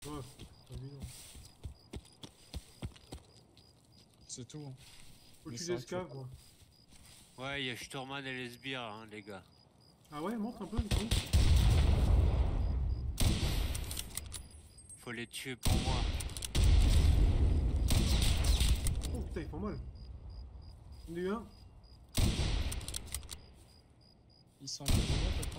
Ouais, c'est évident. C'est tout. Hein. Faut Mais que tu c'est vrai l'escaves, que- moi. Ouais, il y a Sturman et les sbires, hein, les gars. Ah ouais, montre un peu, du coup. Faut les tuer pour moi. Oh putain, ils font mal. Il y en a eu un. Ils sont à peu près.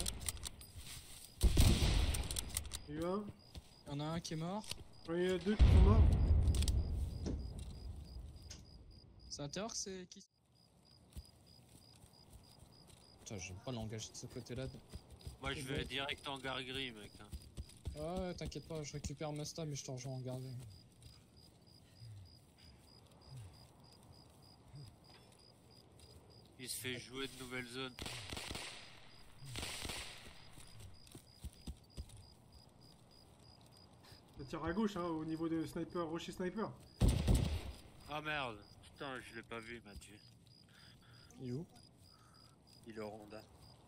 Il y en a eu un. Il y en a un qui est mort. Il y en a deux qui sont morts. C'est un terror, c'est qui? Putain, j'aime pas l'engagé de ce côté-là. Moi, je C'est vais bon. direct en gare gris, mec. Hein. Ouais, t'inquiète pas, je récupère Musta, mais je te rejoins en garder. Il se fait jouer de nouvelles zones. Ça tire à gauche, hein, au niveau de sniper, rocher sniper. Ah merde. Putain, je l'ai pas vu, Mathieu. Il est où? Il est au Ronda.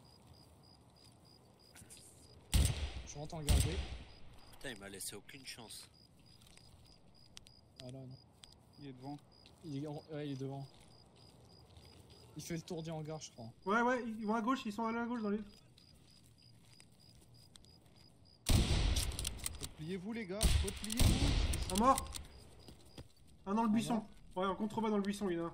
Je rentre en garder. Putain, il m'a laissé aucune chance. Ah là, non. Il est devant. Ouais, il est devant. Il fait le tour du hangar, je crois. Ouais, ouais, ils vont à gauche, ils sont allés à gauche dans les... Repliez-vous les gars, repliez-vous. Un mort. Un dans le buisson. mort. Ouais, en contrebas dans le buisson, il y en a un.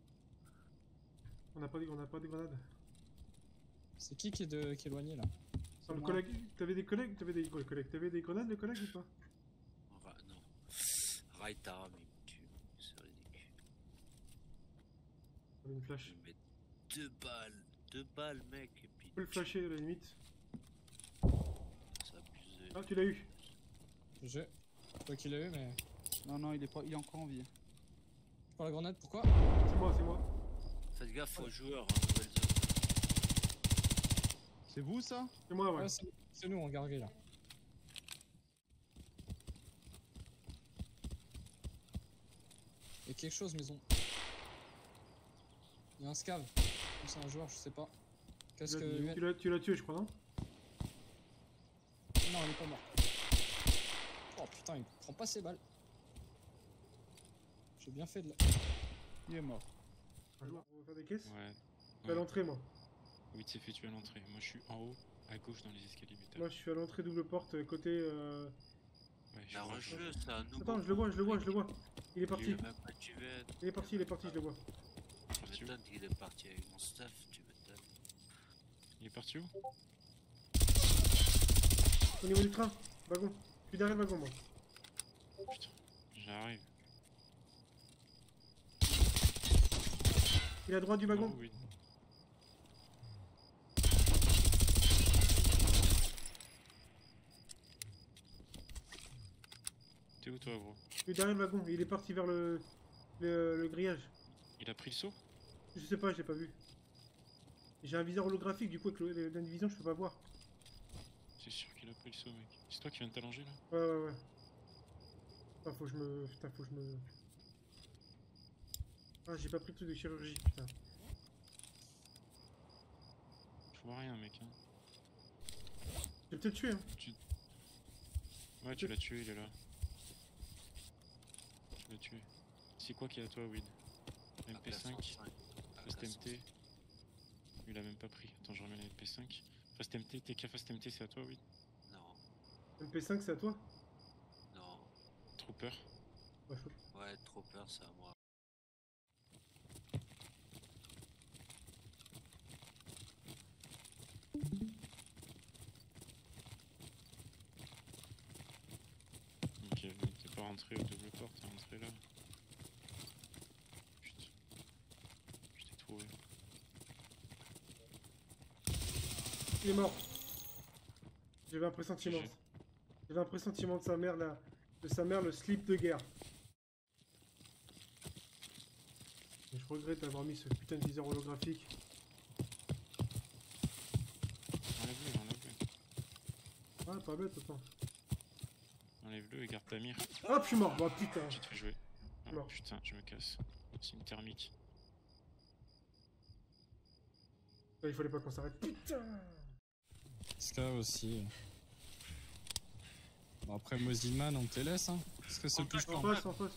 On n'a pas de grenades. C'est qui est éloigné là? Attends, le moi. collègue... T'avais des collègues? T'avais des collègues? T'avais des grenades, le collègue, ou pas? Non. Raitara, mais il me tue. C'est ridicule. T'avais une flash. Il met 2 balles. 2 balles, mec. Et puis. Tu peux le flasher à la limite. C'est abusé. Ah, tu l'as eu. Je. Toi qui l'as eu, mais. Non, non, il est encore en vie. Je prends la grenade, pourquoi? C'est moi, c'est moi. Faites gaffe aux joueurs, hein, nouvelle zone. C'est vous ça? C'est moi, ouais. Ouais, c'est nous en gargué là. Il y a quelque chose, maison. Il y a un scav. Ou c'est un joueur, je sais pas. Qu'est-ce que. Tu l'as tué, je crois, non? Non, il est pas mort. Oh putain, il prend pas ses balles. J'ai bien fait de la. Il est mort. Un joueur, on va faire des caisses? Ouais. Je suis à l'entrée, moi. Oui, c'est fait tuer à l'entrée. Moi, je suis en haut, à gauche, dans les escaliers métal. Moi, je suis à l'entrée double porte, côté... Ouais, je La vois, rush-le, c'est un nouveau. Attends, je le vois. Il est parti. Il est même pas tué. Il est parti, je le vois. Tu m'étonnes qu'il est parti avec mon stuff, tu m'étonnes. Il est parti où? Au niveau du train, wagon. Je suis derrière le wagon, moi. Putain, j'arrive. Il est à droite du wagon. Oh, oui. T'es où toi, gros? Je suis derrière le wagon. Il est parti vers le grillage. Il a pris le saut? Je sais pas, je l'ai pas vu. J'ai un viseur holographique, du coup, avec l'indivision, je peux pas voir. C'est sûr qu'il a pris le saut, mec. C'est toi qui viens de t'allonger là? Ouais. Putain, faut que je me... Ah, j'ai pas pris le truc de chirurgie, putain. Je vois rien, mec. Hein. J'ai peut-être tué, hein. Ouais, tu l'as tué, il est là. Tu l'as tué. C'est quoi qui est à toi, Weed? MP5, Fast MT. Il a même pas pris. Attends, je remets la MP5. Fast MT, TK Fast MT, c'est à toi, Weed? Non, MP5, c'est à toi? non. Trooper. Ouais, je... Ouais, trop peur, c'est à moi. Ok, donc t'es pas rentré au double porte, t'es rentré là. Putain. Je t'ai trouvé. Il est mort. J'avais un pressentiment. GG. J'avais un pressentiment de sa mère, là. De sa mère, le slip de guerre. Et je regrette d'avoir mis ce putain de viseur holographique. Enlève-le, enlève-le. Ah, pas bête, attends. Enlève-le et garde ta mire. Hop, je suis mort. Bah, putain. Je te fais jouer. Ah, Non. putain, je me casse. C'est une thermique. Il fallait pas qu'on s'arrête. Putain. Scav aussi. Bon, après Moziman, on te les laisse, hein. Parce que c'est le plus En plan. face, en face.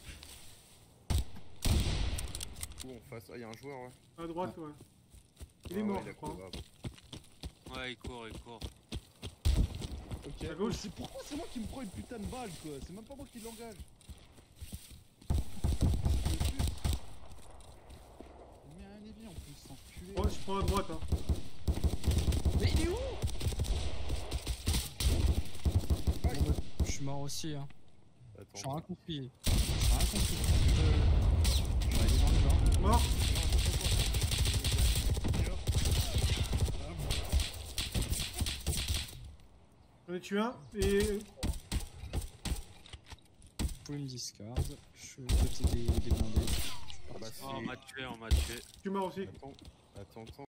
Où en face? Ah, y'a un joueur, ouais. À droite, ouais. Il est Ah ouais, mort, il a je crois. couru, ah bon. Ouais, il court, il court. Ok. À gauche. C'est pourquoi c'est moi qui me prends une putain de balle, quoi. C'est même pas moi qui l'engage. Il met un Evi en plus, sans enculé. Oh, je prends à droite, hein. Mais il est où? Je suis mort aussi, hein. Je suis Attends. rien compris. Je suis rien compris. Ouais, il est dans le bas. Mort. J'en ai tué un, et... Vous pouvez me discard. Je suis petit des blindés. Ah bah Oh, on si. m'a tué, on m'a tué. je suis mort aussi. Attends, attends.